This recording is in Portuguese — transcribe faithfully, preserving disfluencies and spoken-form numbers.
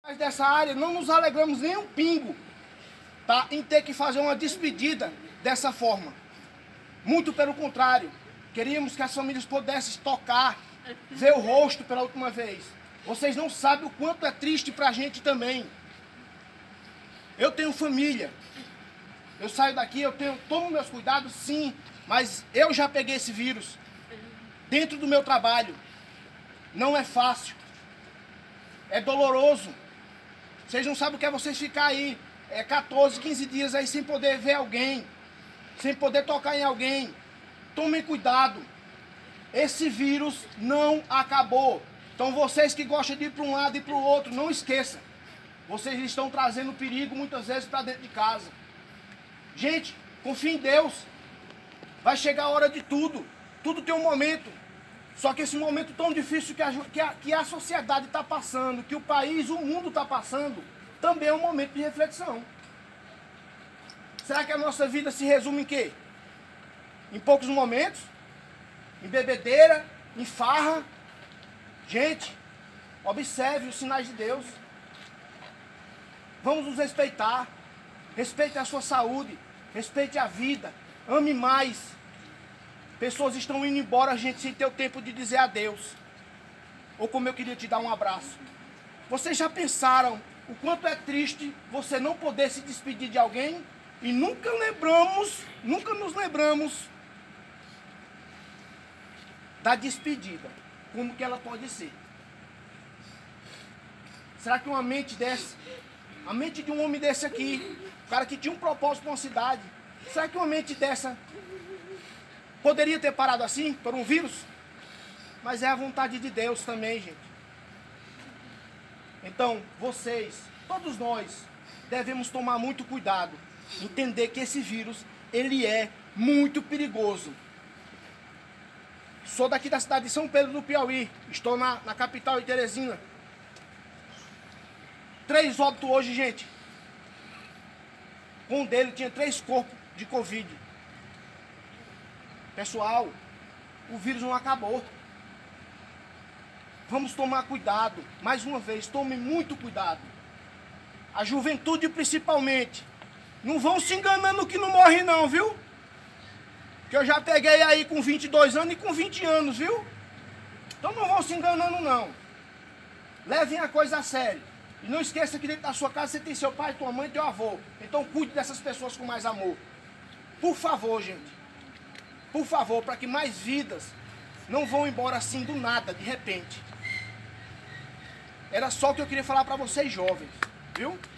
Mas dessa área não nos alegramos nem um pingo, tá? Em ter que fazer uma despedida dessa forma. Muito pelo contrário, queríamos que as famílias pudessem tocar, ver o rosto pela última vez. Vocês não sabem o quanto é triste pra gente também. Eu tenho família. Eu saio daqui, eu tenho, tomo meus cuidados, sim, mas eu já peguei esse vírus dentro do meu trabalho. Não é fácil. É doloroso. Vocês não sabem o que é vocês ficar aí é, quatorze, quinze dias aí sem poder ver alguém, sem poder tocar em alguém. Tomem cuidado. Esse vírus não acabou. Então vocês que gostam de ir para um lado e para o outro, não esqueçam. Vocês estão trazendo perigo muitas vezes para dentro de casa. Gente, confie em Deus. Vai chegar a hora de tudo. Tudo tem um momento. Só que esse momento tão difícil que a, que a, que a sociedade está passando, que o país, o mundo está passando, também é um momento de reflexão. Será que a nossa vida se resume em quê? Em poucos momentos? Em bebedeira? Em farra? Gente, observe os sinais de Deus. Vamos nos respeitar. Respeite a sua saúde. Respeite a vida. Ame mais. Pessoas estão indo embora, gente, sem ter o tempo de dizer adeus. Ou como eu queria te dar um abraço. Vocês já pensaram o quanto é triste você não poder se despedir de alguém? E nunca lembramos, nunca nos lembramos da despedida. Como que ela pode ser? Será que uma mente dessa, a mente de um homem desse aqui, o cara que tinha um propósito com a cidade, será que uma mente dessa poderia ter parado assim, por um vírus? Mas é a vontade de Deus também, gente. Então, vocês, todos nós, devemos tomar muito cuidado. Entender que esse vírus, ele é muito perigoso. Sou daqui da cidade de São Pedro do Piauí. Estou na, na capital de Teresina. Três óbitos hoje, gente. Um dele tinha três corpos de Covid. Pessoal, o vírus não acabou. Vamos tomar cuidado. Mais uma vez, tomem muito cuidado. A juventude principalmente. Não vão se enganando que não morre não, viu? Que eu já peguei aí com vinte e dois anos e com vinte anos, viu? Então não vão se enganando não. Levem a coisa a sério. E não esqueça que dentro da sua casa você tem seu pai, tua mãe e teu avô. Então cuide dessas pessoas com mais amor. Por favor, gente. Por favor, para que mais vidas não vão embora assim do nada, de repente. Era só o que eu queria falar para vocês jovens, viu?